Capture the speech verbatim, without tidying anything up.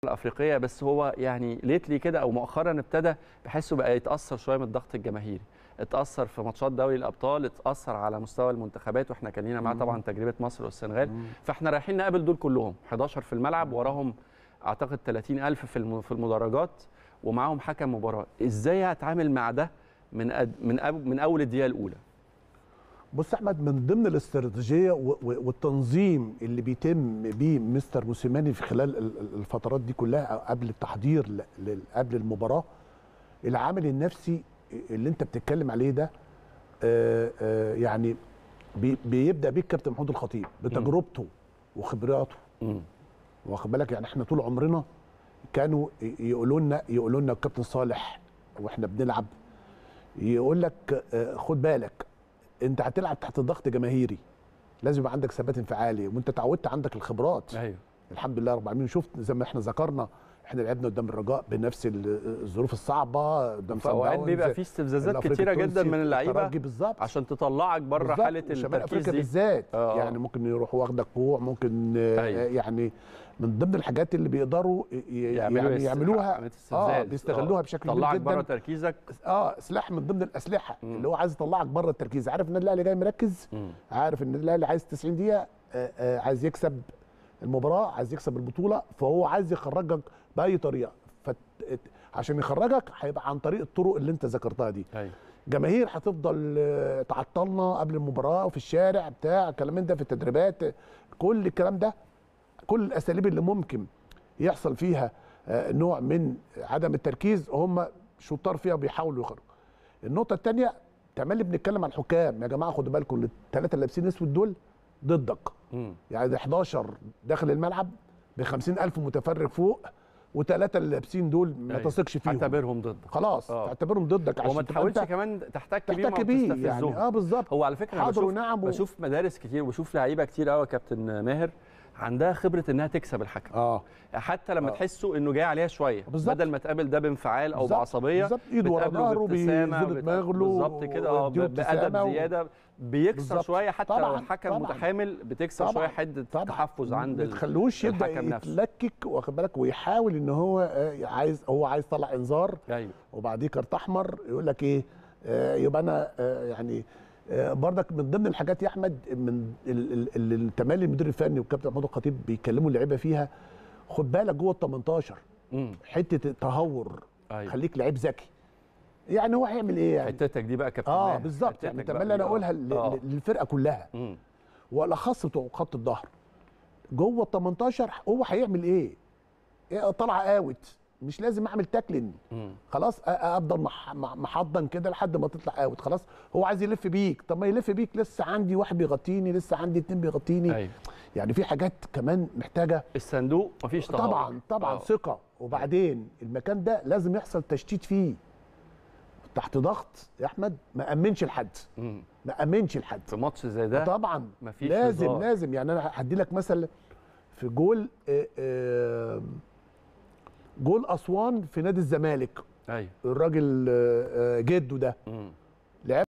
الافريقيه، بس هو يعني ليتلي كده او مؤخرا ابتدى بحسه بقى يتاثر شويه من الضغط الجماهيري، اتاثر في ماتشات دوري الابطال، اتاثر على مستوى المنتخبات، واحنا كان لينا معاه طبعا تجربه مصر والسنغال. فاحنا رايحين نقابل دول كلهم حداشر في الملعب، وراهم اعتقد ثلاثين ألف في في المدرجات، ومعاهم حكم مباراه. ازاي هتعامل مع ده من أد... من أب... من اول الدقيقه الاولى؟ بص احمد، من ضمن الاستراتيجيه والتنظيم اللي بيتم بيه مستر موسيماني في خلال الفترات دي كلها قبل التحضير قبل المباراه، العامل النفسي اللي انت بتتكلم عليه ده يعني بيبدا بيه الكابتن محمود الخطيب بتجربته وخبراته. واخد بالك؟ يعني احنا طول عمرنا كانوا يقولوا لنا يقولوا لنا الكابتن صالح واحنا بنلعب، يقول لك خد بالك انت هتلعب تحت ضغط جماهيري، لازم يبقى عندك ثبات انفعالي، وانت اتعودت عندك الخبرات. ايوه الحمد لله رب العالمين. شفت زي ما احنا ذكرنا، احنا لعبنا قدام الرجاء بنفس الظروف الصعبه، قدام في اوقات بيبقى في استفزازات كتيره جدا من اللعيبه عشان تطلعك بره حاله التركيز دي بالذات. آه. يعني ممكن يروحوا واخدك كوع، ممكن أيوة. يعني من ضمن الحاجات اللي بيقدروا يعملوا يعني يعملوها اه بيستغلوها بشكل كبير جدا، طلعك بره تركيزك. اه سلاح من ضمن الاسلحه م. اللي هو عايز يطلعك بره التركيز. عارف ان الاهلي جاي مركز، م. عارف ان الاهلي عايز تسعين دقيقه، آه آه عايز يكسب المباراه، عايز يكسب البطوله، فهو عايز يخرجك باي طريقه. عشان يخرجك هيبقى عن طريق الطرق اللي انت ذكرتها دي. أيوة. جماهير هتفضل تعطلنا قبل المباراه وفي الشارع بتاع الكلام ده، في التدريبات، كل الكلام ده، كل الاساليب اللي ممكن يحصل فيها نوع من عدم التركيز هم شطار فيها وبيحاولوا يخرجوا. النقطه الثانيه تملي بنتكلم عن الحكام. يا جماعه خدوا بالكم، الثلاثه اللي لابسين اسود دول ضدك. م. يعني ده احداشر داخل الملعب ب خمسين ألف متفرج فوق، وثلاثه اللي لابسين دول ما تثقش فيهم، تعتبرهم ضدك خلاص. اه. تعتبرهم ضدك عشان وما تحاولش كمان تحتك بيه وتستفزهم يعني. اه بالظبط. هو على فكره انا بشوف, نعم و... بشوف مدارس كتير وبشوف لعيبه كتير قوي يا كابتن ماهر عندها خبره انها تكسب الحكم. اه حتى لما آه. تحسوا انه جاي عليها شويه، بالزبط. بدل ما تقابل ده بانفعال او بعصبيه، بالظبط، ايده ورا ظهره بيزيد دماغه بالظبط كده، اه بادب زياده، بيكسر شويه. حتى لو الحكم متحامل بتكسر شويه حده تحفظ عند ما تخلوش يبدا يتلكك، واخد بالك، ويحاول ان هو عايز هو عايز يطلع انذار. ايوه. وبعديه كارت احمر، يقول لك ايه، آه يبقى انا آه يعني آه برضك من ضمن الحاجات يا احمد، من اللي التمالي المدير الفني والكابتن محمود الخطيب بيكلموا اللعيبه فيها، خد بالك جوه ال تمنتاشر حته التهور. أيوة. خليك لعيب ذكي. يعني هو هيعمل ايه يعني؟ حتتك دي بقى كابتن. اه بالظبط. يعني تملي انا اقولها آه. للفرقه كلها، مم. والاخص بتوع خط الظهر جوه ال تمنتاشر. هو هيعمل ايه؟ إيه طالعه اوت، مش لازم اعمل تاكلين، خلاص افضل محضن كده لحد ما تطلع اوت. خلاص هو عايز يلف بيك، طب ما يلف بيك، لسه عندي واحد بيغطيني، لسه عندي اتنين بيغطيني. أيوة. يعني في حاجات كمان محتاجه الصندوق مفيش تهور. طبعا طبعا. آه. ثقه. وبعدين المكان ده لازم يحصل تشتيت فيه تحت ضغط يا احمد، ما امنش لحد، ما امنش لحد في ماتش زي ده. طبعا مفيش لازم هزار. لازم يعني انا هدي لك مثل في جول آآ آآ جول اسوان في نادي الزمالك. ايوه. الراجل جده ده لعب